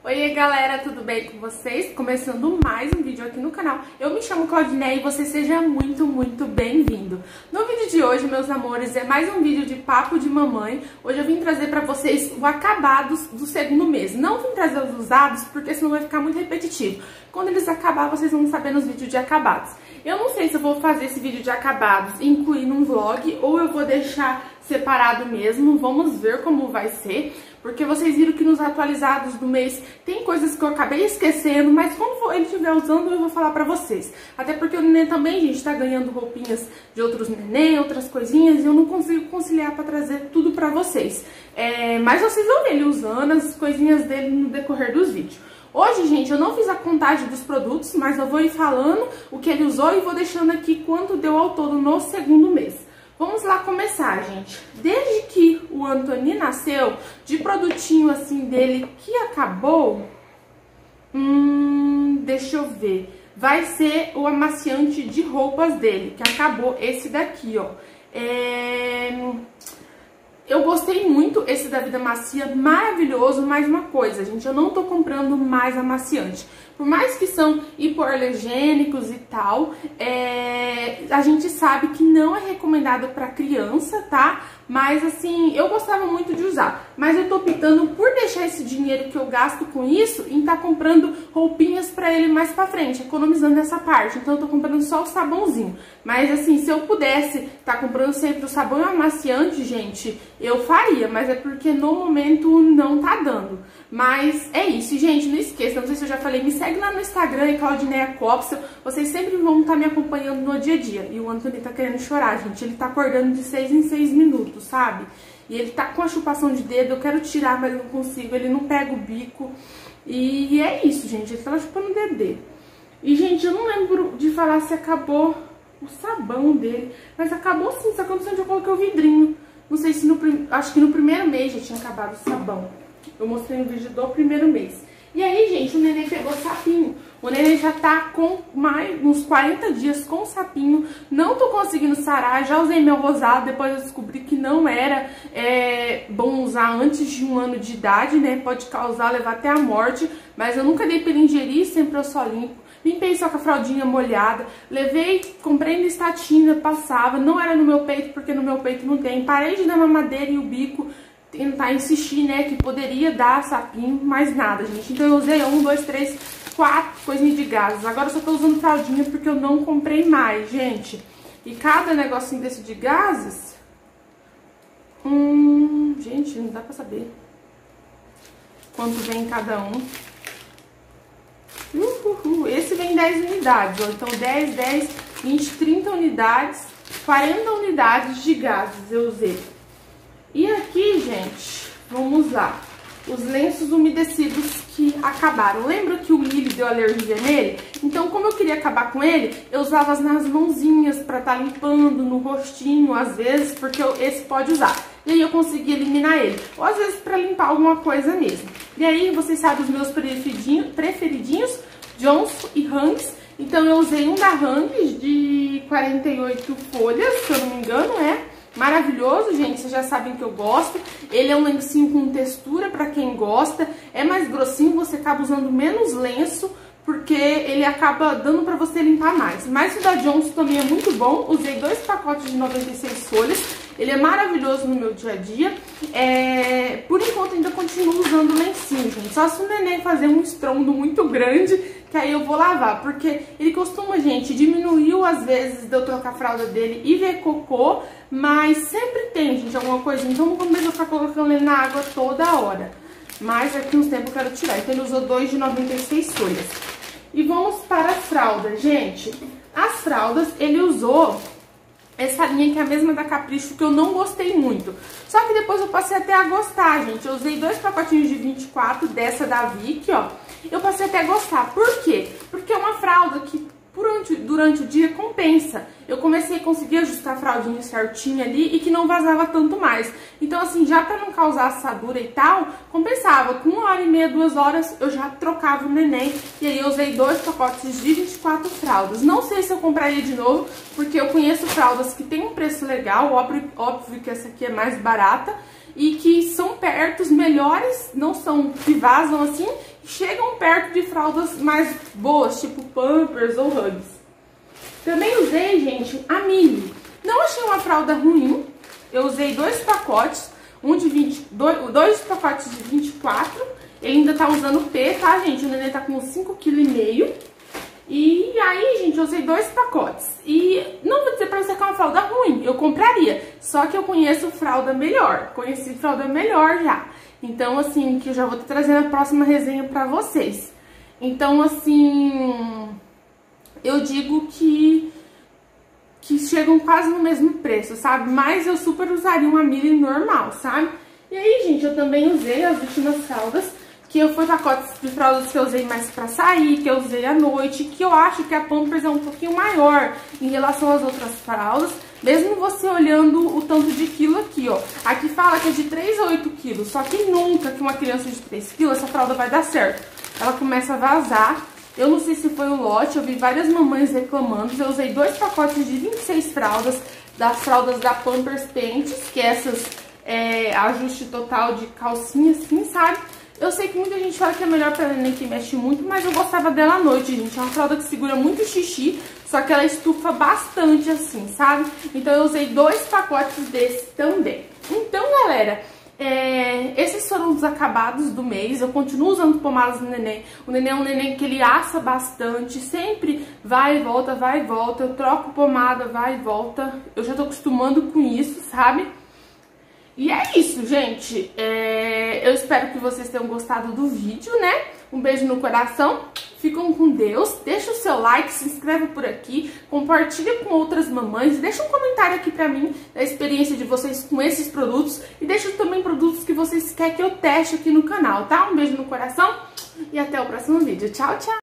Oi galera, tudo bem com vocês? Começando mais um vídeo aqui no canal. Eu me chamo Claudiné e você seja muito bem-vindo. No vídeo de hoje, meus amores, é mais um vídeo de papo de mamãe. Hoje eu vim trazer pra vocês o acabados do segundo mês. Não vim trazer os usados, porque senão vai ficar muito repetitivo. Quando eles acabar, vocês vão saber nos vídeos de acabados. Eu não sei se eu vou fazer esse vídeo de acabados e incluir num vlog ou eu vou deixar separado mesmo. Vamos ver como vai ser. Porque vocês viram que nos atualizados do mês tem coisas que eu acabei esquecendo, mas quando ele estiver usando eu vou falar pra vocês. Até porque o neném também, gente, tá ganhando roupinhas de outros neném, outras coisinhas, e eu não consigo conciliar pra trazer tudo pra vocês. Mas vocês vão ver ele usando as coisinhas dele no decorrer dos vídeos. Hoje, gente, eu não fiz a contagem dos produtos, mas eu vou ir falando o que ele usou e vou deixando aqui quanto deu ao todo no segundo mês. Vamos lá começar, gente. Desde que o Anthony nasceu, de produtinho assim dele que acabou, deixa eu ver. Vai ser o amaciante de roupas dele, que acabou esse daqui, ó. Eu gostei muito esse da Vida Macia, maravilhoso. Mais uma coisa, gente, eu não tô comprando mais amaciante. Por mais que são hipoalergênicos e tal, a gente sabe que não é recomendado pra criança, tá? Mas assim, eu gostava muito de usar. Mas eu tô optando por deixar esse dinheiro que eu gasto com isso em tá comprando roupinhas pra ele mais pra frente, economizando essa parte. Então eu tô comprando só o sabãozinho. Mas assim, se eu pudesse tá comprando sempre o sabão e o amaciante, gente, eu faria. Mas é porque no momento não tá dando. Mas é isso, gente, não esqueça, não sei se eu já falei, me segue lá no Instagram, Claudineia Copsel. Vocês sempre vão estar me acompanhando no dia a dia. E o Anthony tá querendo chorar, gente, ele tá acordando de 6 em 6 minutos, sabe? E ele tá com a chupação de dedo, eu quero tirar, mas não consigo, ele não pega o bico. E é isso, gente, ele tá chupando o dedo. E, gente, eu não lembro de falar se acabou o sabão dele, mas acabou sim, só que eu não sei onde eu coloquei o vidrinho. Não sei se acho que no primeiro mês já tinha acabado o sabão. Eu mostrei no vídeo do primeiro mês. E aí, gente, o neném pegou sapinho. O neném já tá com uns 40 dias com sapinho. Não tô conseguindo sarar. Já usei meu rosado. Depois eu descobri que não era bom usar antes de 1 ano de idade, né? Pode levar até a morte. Mas eu nunca dei pra ele ingerir, sempre eu só limpo. Limpei só com a fraldinha molhada. Comprei no Estatina, passava. Não era no meu peito, porque no meu peito não tem. Parei de dar mamadeira e o bico. Tentar insistir, né, que poderia dar sapinho, mas nada, gente. Então eu usei 1, 2, 3, 4 coisinhas de gases. Agora eu só tô usando fraldinha porque eu não comprei mais, gente. E cada negocinho desse de gases... gente, não dá pra saber quanto vem cada um. Esse vem 10 unidades, ó. Então 10, 10, 20, 30 unidades, 40 unidades de gases eu usei. E aqui, gente, vamos lá, os lenços umedecidos que acabaram. Lembra que o milho deu alergia nele? Então, como eu queria acabar com ele, eu usava nas mãozinhas pra tá limpando, no rostinho, às vezes, porque esse pode usar. E aí eu consegui eliminar ele. Ou às vezes pra limpar alguma coisa mesmo. E aí, vocês sabem os meus preferidinhos, Johnson e Hanks. Então, eu usei um da Hanks de 48 folhas, se eu não me engano, maravilhoso, gente, vocês já sabem que eu gosto. Ele é um lencinho com textura pra quem gosta. É mais grossinho, você acaba usando menos lenço, porque ele acaba dando pra você limpar mais. Mas o da Johnson também é muito bom. Usei 2 pacotes de 96 folhas. Ele é maravilhoso no meu dia a dia. Por enquanto ainda continuo usando o lencinho, gente. Só se o neném fazer um estrondo muito grande, que aí eu vou lavar. Porque ele costuma, gente, diminuiu às vezes de eu trocar a fralda dele e ver cocô. Mas sempre tem, gente, alguma coisa. Então não começo a ficar colocando ele na água toda hora. Mas daqui uns tempos eu quero tirar. Então ele usou 2 de 96 folhas. E vamos para as fraldas, gente. As fraldas ele usou essa linha que é a mesma da Capricho, que eu não gostei muito. Só que depois eu passei até a gostar, gente. Eu usei 2 pacotinhos de 24 dessa da Vick, ó. Eu passei até a gostar. Por quê? Porque é uma fralda que durante o dia compensa. Eu comecei a conseguir ajustar a fraldinha certinha ali e que não vazava tanto mais. Então assim, já pra não causar assadura e tal, compensava. Com 1h30, 2 horas, eu já trocava o neném. E aí eu usei 2 pacotes de 24 fraldas. Não sei se eu compraria de novo, porque eu conheço fraldas que tem um preço legal. Óbvio que essa aqui é mais barata. E que são pertos melhores, não são que vazam assim, chegam perto de fraldas mais boas, tipo Pampers ou Huggies. Também usei, gente, a Mili. Não achei uma fralda ruim. Eu usei 2 pacotes, dois pacotes de 24. Ele ainda tá usando P, tá, gente? O neném tá com 5,5 kg. E aí, gente, eu usei 2 pacotes. E não vou dizer pra você que é uma fralda ruim, eu compraria. Só que eu conheço fralda melhor. Conheci fralda melhor já. Então, assim, que eu já vou estar trazendo a próxima resenha pra vocês. Então, assim, eu digo que chegam quase no mesmo preço, sabe? Mas eu super usaria uma Mili normal, sabe? E aí, gente, eu também usei as últimas fraldas, que foi pacotes de fraldas que eu usei mais pra sair, que eu usei à noite, que eu acho que a Pampers é um pouquinho maior em relação às outras fraldas, mesmo você olhando o tanto de quilo aqui, ó. Aqui fala que é de 3 a 8 quilos, só que nunca que uma criança de 3 quilos, essa fralda vai dar certo. Ela começa a vazar. Eu não sei se foi o lote, eu vi várias mamães reclamando. Eu usei 2 pacotes de 26 fraldas, das fraldas da Pampers Pentes, que essas ajuste total de calcinha, assim, sabe? Eu sei que muita gente fala que é melhor pra neném que mexe muito, mas eu gostava dela à noite, gente. É uma fralda que segura muito xixi, só que ela estufa bastante, assim, sabe? Então eu usei 2 pacotes desse também. Então, galera, esses foram os acabados do mês. Eu continuo usando pomadas do neném. O neném é um neném que ele assa bastante, sempre vai e volta, vai e volta. Eu troco pomada, vai e volta. Eu já tô acostumando com isso, sabe? E é isso, gente. Eu espero que vocês tenham gostado do vídeo, né? Um beijo no coração. Ficam com Deus. Deixa o seu like, se inscreve por aqui, compartilha com outras mamães. Deixa um comentário aqui pra mim da experiência de vocês com esses produtos. E deixa também produtos que vocês querem que eu teste aqui no canal, tá? Um beijo no coração e até o próximo vídeo. Tchau, tchau!